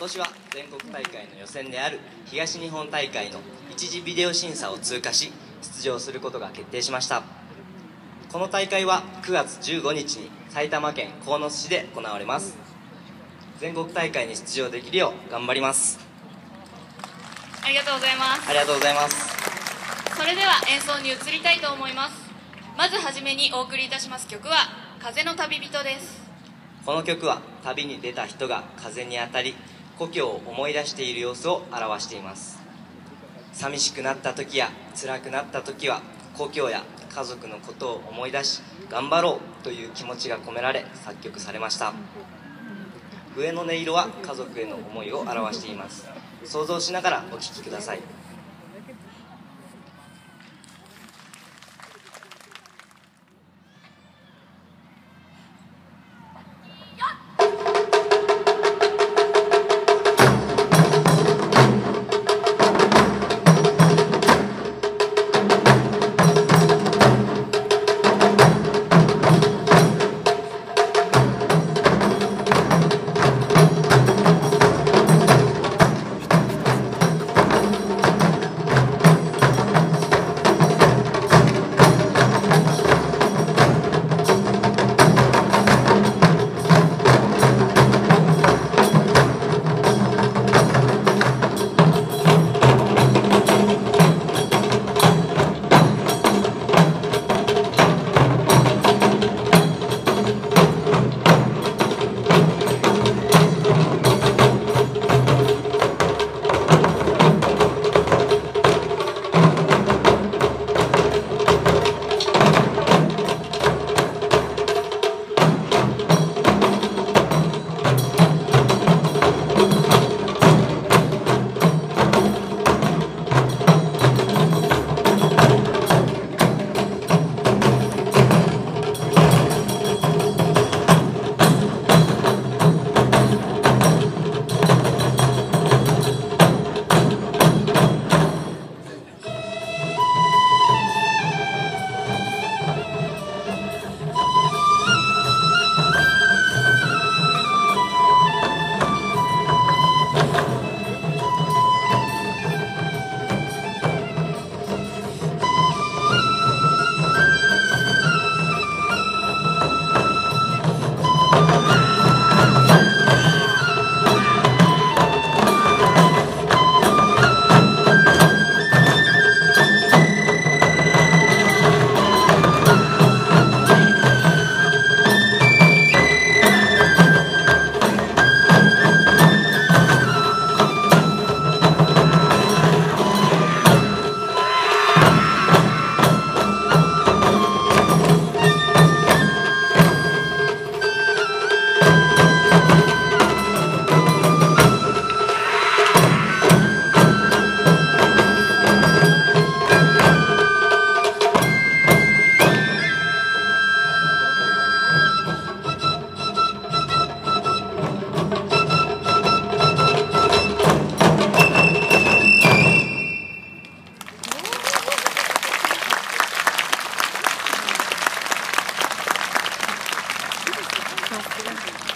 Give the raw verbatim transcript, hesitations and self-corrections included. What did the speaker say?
年は全国大会の予選である東日本大会の一次ビデオ審査を通過し出場することが決定しました。この大会はくがつじゅうごにちに埼玉県鴻巣市で行われます。全国大会に出場できるよう頑張ります。 ありがとうございます。 ありがとうございます。 それでは演奏に移りたいと思います。まずはじめにお送りいたします曲は風の旅人です。 この曲は旅に出た人が風に当たり故郷を思い出している様子を表しています。寂しくなった時や辛くなった時は故郷や家族のことを思い出し頑張ろうという気持ちが込められ作曲されました。笛の音色は家族への思いを表しています。想像しながらお聴きください。 さすが。